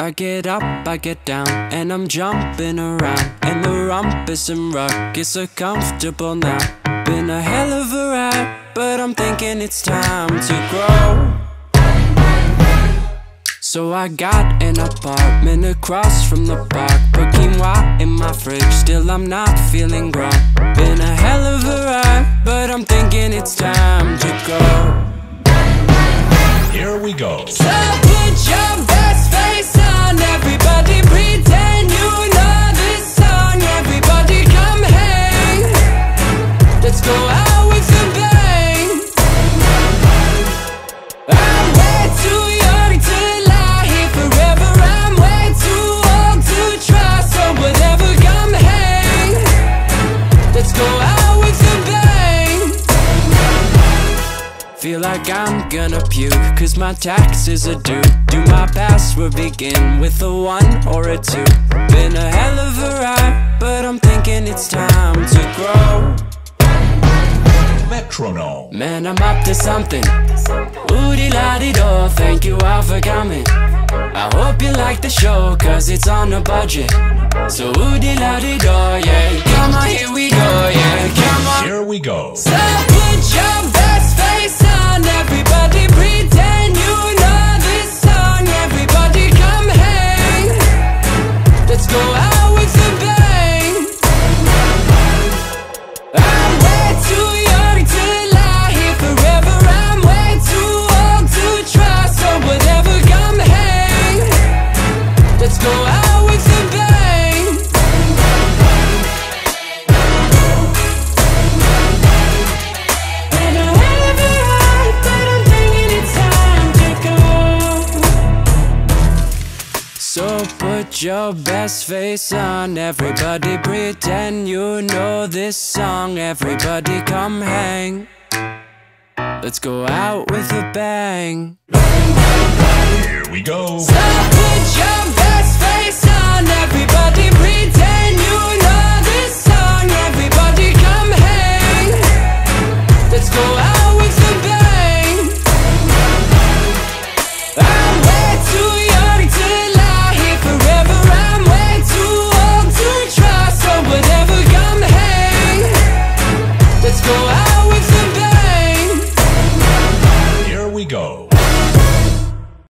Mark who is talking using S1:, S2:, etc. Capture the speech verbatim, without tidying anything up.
S1: I get up, I get down, and I'm jumping around. And the rumpus and ruckus so comfortable now. Been a hell of a ride, but I'm thinking it's time to grow. So I got an apartment across from the park. Put quinoa in my fridge, still I'm not feeling grown. Been a hell of a ride, but I'm thinking it's time to go.
S2: Here we go.
S1: So put your best face on, everybody pretend you know this song. Everybody come hang, let's go out with a bang. I'm way too young to lie here forever, I'm way too old to try. So whatever, come hang, let's go out with a bang. Feel like I'm gonna puke, cause my taxes are due. Do my password begin with a one or a two? Been a hell of a ride, but I'm thinking it's time to grow.
S2: Metronome.
S1: Man, I'm up to something. Ooh-dee-la-dee-do, thank you all for coming. I hope you like the show, cause it's on a budget. So ooh-dee-la-dee-do, yeah. Come on, here we go, yeah. Come on.
S2: Here we go.
S1: So put your best face on, everybody pretend you know this song. Everybody come hang, let's go out with a bang. I'm way too young to lie here forever, I'm way too old to try. So whatever, come hang, let's go out with a bang. Been a hell of a ride, but I'm thinking it's time to go. So put your best face on, everybody pretend you know this song. Everybody come hang, let's go out with a bang.
S2: Here we go.
S1: So put your best face on, everybody pretend